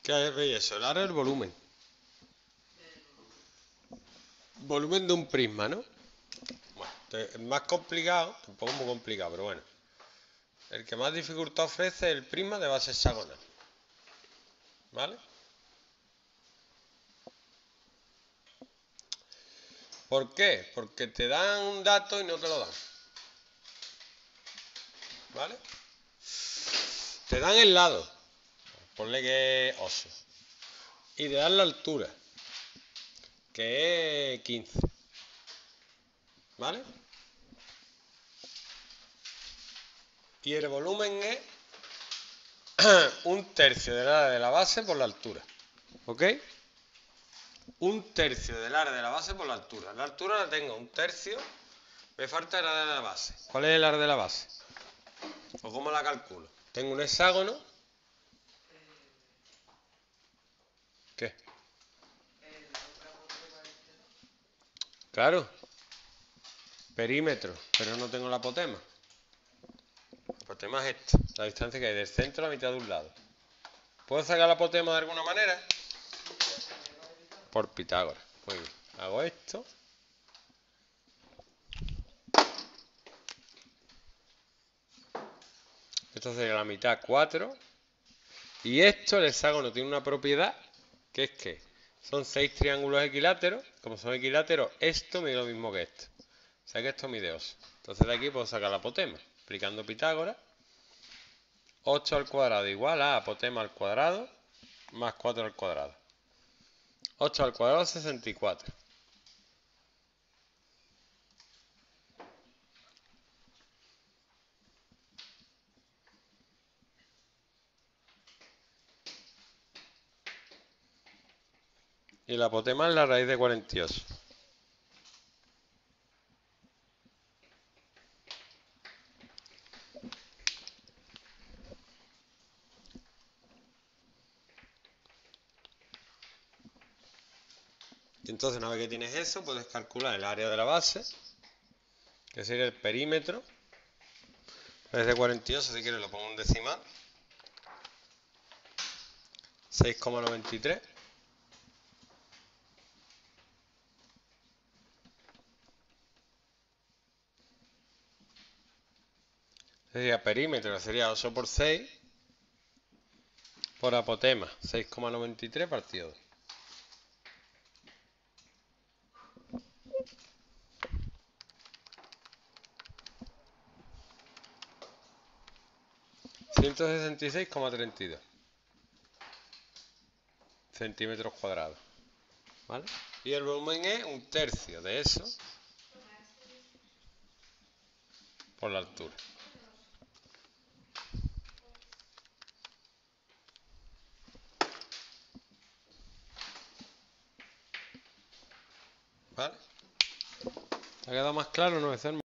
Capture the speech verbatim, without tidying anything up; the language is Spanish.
¿Qué es eso? El aro es el volumen. Volumen de un prisma, ¿no? Bueno, es más complicado, tampoco es muy complicado, pero bueno. El que más dificultad ofrece es el prisma de base hexagonal. ¿Vale? ¿Por qué? Porque te dan un dato y no te lo dan. ¿Vale? Te dan el lado. Ponle que es ocho. Y te dan la altura, que es quince. ¿Vale? Y el volumen es un tercio del área de la base por la altura. ¿Ok? Un tercio del área de la base por la altura. La altura la tengo un tercio. Me falta el área de la base. ¿Cuál es el área de la base? ¿O cómo la calculo? Tengo un hexágono. ¿Qué? Claro. Perímetro. Pero no tengo la apotema. La apotema es esta. La distancia que hay del centro a la mitad de un lado. ¿Puedo sacar la apotema de alguna manera? Por Pitágoras. Muy bien. Hago esto. Esto sería la mitad, cuatro. Y esto, el hexágono, tiene una propiedad, que es que son seis triángulos equiláteros. Como son equiláteros, esto mide lo mismo que esto. O sea que esto mide ocho. Entonces de aquí puedo sacar la apotema. Aplicando Pitágoras. ocho al cuadrado igual a apotema al cuadrado más cuatro al cuadrado. ocho al cuadrado, sesenta y cuatro. Y la apotema es la raíz de cuarenta y ocho. Y entonces una vez que tienes eso, puedes calcular el área de la base, que sería el perímetro. Es de cuarenta y ocho, si quieres lo pongo en decimal. seis coma noventa y tres. Sería perímetro, sería ocho por seis. Por apotema, seis coma noventa y tres partido dos. ciento sesenta y seis coma treinta y dos centímetros cuadrados. ¿Vale? Y el volumen es un tercio de eso por la altura. ¿Vale? ¿Te ha quedado más claro, no, Ecermo?